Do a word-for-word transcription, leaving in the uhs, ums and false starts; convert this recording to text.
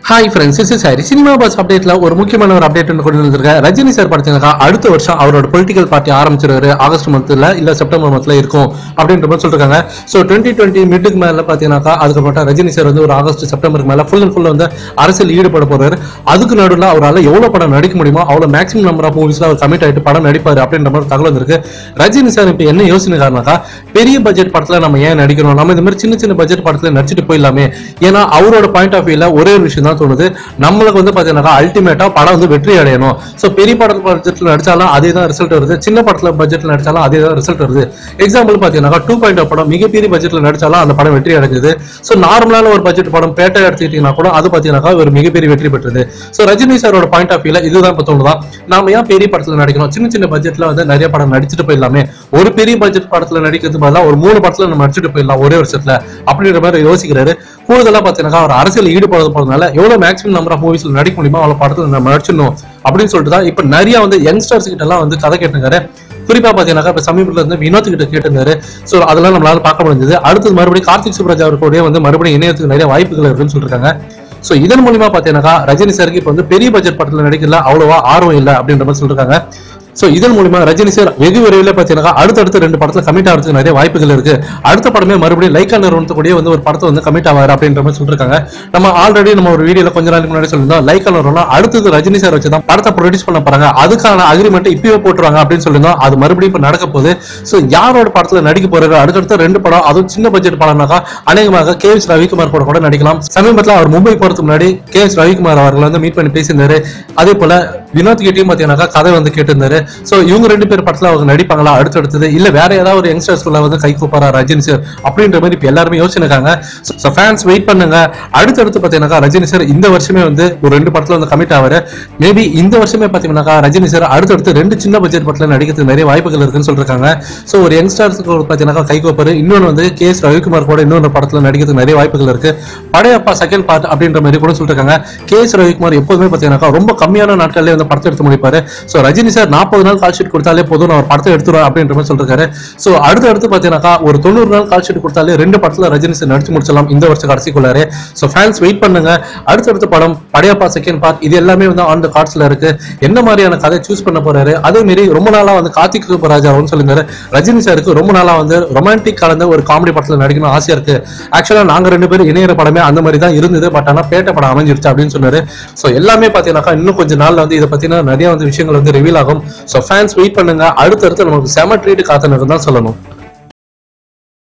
Hi friends, this is Hari. Cinema buzz அப்டேட்ல ஒரு முக்கியமான ஒரு அப்டேட் கொண்டு வந்திருக்கேன். ரஜினி சார் பார்த்தீங்கன்னா அடுத்த வருஷம் அவரோட பொலிட்டிக்கல் பார்ட்டி ஆரம்பிச்சிருவாரு. ஆகஸ்ட் மந்த்ல இல்ல செப்டம்பர் மந்த்ல இருக்கும் அப்படின்ற மாதிரி சொல்லிருக்காங்க. ஸோ டுவெண்ட்டி டுவெண்ட்டி மிட்டுக்கு மேல பார்த்தீங்கன்னாக்கா அதுக்கப்புறம் ரஜினி சார் வந்து ஒரு ஆகஸ்ட் செப்டம்பருக்கு மேல ஃபுல் அண்ட் ஃபுல் வந்து அரசியல் ஈடுபட போறாரு. அதுக்கு நடுவில் அவரால் எவ்வளவு படம் நடிக்க முடியுமோ அவ்வளவு மேக்ஸிமம் நம்பர் ஆஃப் மூவிஸ்ல அவர் கமிட் ஆயிட்டு படம் நடிப்பாரு அப்படின்ற மாதிரி தகவல் வந்திருக்கு. ரஜினி சார் இப்ப என்ன யோசனைக்காரனாக்கா, பெரிய பட்ஜெட் படத்துல நம்ம ஏன் நடிக்கணும், நம்ம இந்த மாதிரி சின்ன சின்ன பட்ஜெட் படத்துல நடிச்சுட்டு போயிடலாமே. ஏன்னா அவரோட பாயிண்ட் ஆஃப் வியூல ஒரே ஒரு விஷயம் தான் தோணுது, நம்மளுக்கு வந்து பாத்தீங்கன்னா அல்டிமேட்டா படம் வந்து வெற்றி அடையணும். சோ பெரிய படத்துல பட்ஜெட்ல நடிச்சாலும் அதே தான் ரிசல்ட் வருது, சின்ன படத்துல பட்ஜெட்ல நடிச்சாலும் அதே தான் ரிசல்ட் வருது. எக்ஸாம்பிள் பாத்தீங்கன்னா டூ பாயிண்ட் படம் மிகப்பெரிய பட்ஜெட்ல நடிச்சாலும் அந்த படம் வெற்றி அடைஞ்சது. சோ நார்மலான ஒரு பட்ஜெட் படம் பேட்டை எடுத்துக்கிட்டீங்கன்னா கூட அது பாத்தீங்கன்னா ஒரு மிகப்பெரிய வெற்றி பெற்றது. சோ ரஜினி சாரோட பாயிண்ட் ஆஃப் வியூல இதுதான் இப்ப தோணுதான், நாம ஏன் பெரிய படத்துல நடிக்கணும், சின்ன சின்ன பட்ஜெட்ல வந்து நிறைய படம் நடிச்சுட்டு போயிடலாமே. ஒரு பெரிய பட்ஜெட் படத்துல நடிக்கிறது பதிலா ஒரு மூணு படத்துல நம்ம நடிச்சுட்டு போயிடலாம் ஒரே வருஷத்துல அப்படின்ற மாதிரி யோசிக்கிறாரு. கூடுதலா பாத்தீங்கன்னா அவர் அரசியல் ஈடுபடுறது போறதுனால எவ்வளவு மேக்ஸிமம் நம்பர் ஆஃப் மூவிஸ்ல நடிக்க முடியுமோ அவ்வளவு படத்துல நம்ம நடிச்சிடணும் அப்படின்னு சொல்லிட்டு தான் இப்ப நிறைய வந்து யங்ஸ்டர்ஸ் கிட்ட எல்லாம் வந்து கதை கேட்டுங்காரு. குறிப்பா பாத்தீங்கன்னா இப்ப சமீபத்துல இருந்து வினோத் கிட்ட கேட்டிருந்தாரு. சோ அதெல்லாம் நம்மளால பார்க்க முடிஞ்சது. அடுத்தது மறுபடியும் கார்த்திக் சுப்ராஜ் அவர்களுடைய வந்து மறுபடியும் இணையத்துக்கு நிறைய வாய்ப்புகள் இருக்குன்னு சொல்லிருக்காங்க. சோ இதன் மூலியமா பாத்தீங்கன்னா ரஜினி சாருக்கு இப்ப வந்து பெரிய பட்ஜெட் படத்துல நடிக்கல அவ்வளவா ஆர்வம் இல்லை அப்படின்ற மாதிரி சொல்லிருக்காங்க. சோ இதன் மூலமா ரஜினி சார் வெகு விரைவில் பாத்தீங்கன்னா அடுத்தடுத்து ரெண்டு படத்துல கமிட் ஆகிறதுக்கு நிறைய வாய்ப்புகள் இருக்கு. அடுத்த படமே மறுபடியும் லைக்கா நிறுவனத்துக்கூடிய வந்து ஒரு படத்தை வந்து கமிட் ஆவாரு அப்படின்ற மாதிரி சொல்லிருக்காங்க. நம்ம ஆல்ரெடி நம்ம ஒரு வீடியோல கொஞ்ச நாளைக்கு முன்னாடி சொல்லியிருந்தோம், லைக்கா நிறுவனம் அடுத்தது ரஜினி சார் வச்சுதான் படத்தை ப்ரொடியூஸ் பண்ண போறாங்க, அதுக்கான அக்ரிமெண்ட் இப்பவே போட்டுருவாங்க அப்படின்னு சொல்லியிருந்தோம். அது மறுபடியும் இப்ப நடக்க போகுது. சோ யாரோட படத்துல நடிக்க போறாரு, அடுத்தடுத்த ரெண்டு படம், அதுவும் சின்ன பட்ஜெட் படம்னாக்கா அநேகமாக கே எஸ் ரவிக்குமார் கூட கூட நடிக்கலாம். சமீபத்தில் அவர் மும்பை போறதுக்கு முன்னாடி கே எஸ் ரவிக்குமார் அவர்கள் வந்து மீட் பண்ணி பேசியிருந்தாரு. அதே போல வினோத் கிட்டையும் பாத்தீங்கன்னா கதை வந்து கேட்டிருந்தாரு. சோ இவங்க ரெண்டு பேர் படத்துல அவங்க நடிப்பாங்களா அடுத்தடுத்தது, இல்ல வேற ஏதாவது ஒரு யங்ஸ்டர்ஸ்குள்ள வந்து கை கூப்பாரா ரஜினி சார் அப்படின்ற மாதிரி இப்ப எல்லாருமே யோசிச்சிருக்காங்க. சோ ஃபேன்ஸ் வெயிட் பண்ணுங்க. அடுத்தடுத்து பாத்தீங்கன்னா ரஜினி சார் இந்த வருஷமே வந்து ஒரு ரெண்டு படத்துல வந்து கமிட் ஆவாரு. மேபி இந்த வருஷமே பாத்தீங்கன்னா ரஜினி சார் அடுத்தடுத்து ரெண்டு சின்ன பட்ஜெட் படத்துல நடிக்கிறதுக்கு நிறைய வாய்ப்புகள் இருக்குன்னு சொல்றாங்க. சோ ஒரு யங்ஸ்டர்ஸ்க்கு பாத்தீங்கன்னா கை கூப்பாரு. இன்னொன்னு வந்து கே எஸ் ரவிக்குமார் கூட இன்னொரு படத்துல நடிக்கிறதுக்கு நிறைய வாய்ப்புகள் இருக்கு. படையப்பா செகண்ட் பார்ட் அப்படின்ற மாதிரி கூட சொல்லிருக்காங்க. கே எஸ் ரவிக்குமார் எப்போதுமே பாத்தீங்கன்னா ரொம்ப கம்மியான நாட்கள்ல வந்து படத்தை எடுத்து முடிப்பாரு. சோ ரஜினி சார் நாற்பது நாள் கால் ஷீட் கொடுத்தாலே போதும், நான் ஒரு படத்தை எடுத்துருவேன் அப்படின்ற மாதிரி சொல்றாரு. சோ அடுத்து அடுத்து பாத்தீங்கன்னா ஒரு தொண்ணூறு நாள் கால் ஷீட் கொடுத்தாலே ரெண்டு படத்துல ரஜினி சார் நடிச்சு முடிச்சலாம் இந்த வருஷம் கடைசிக்குள்ளாரு. சோ ஃபேன்ஸ் வெயிட் பண்ணுங்க. அடுத்தடுத்த படம் படையப்பா செகண்ட் பார்ட் இது எல்லாமே வந்து ஆன் தி கார்ட்ஸ்ல இருக்கு. என்ன மாதிரியான கதை சூஸ் பண்ண போறாரு, அதே மாதிரி ரொம்ப நாளா வந்து கார்த்திக் சுப்ராஜ் அவர்னு சொல்லியிருந்தாரு ரஜினி சாருக்கு ரொம்ப நாளா வந்து ரொமான்டிக் கலந்த ஒரு காமெடி படத்துல நடிக்கணும் ஆசையா இருக்கு. ஆக்சுவலா நாங்க ரெண்டு பேரும் இணையற படமே அந்த மாதிரி தான் இருந்தது, பட் ஆனா பேட்ட படம் அமைஞ்சிருச்சு அப்படின்னு சொன்னாரு. சோ எல்லாமே பாத்தீங்கன்னா இன்னும் கொஞ்சம் நாள்ல வந்து இதை பத்தின நிறைய வந்து விஷயங்கள் வந்து ரிவீல் ஆகும். சோ ஃபேன்ஸ் வெயிட் பண்ணுங்க. அடுத்தடுத்து நமக்கு செம ட்ரீட் காத்துன்னு தான் சொல்லணும்.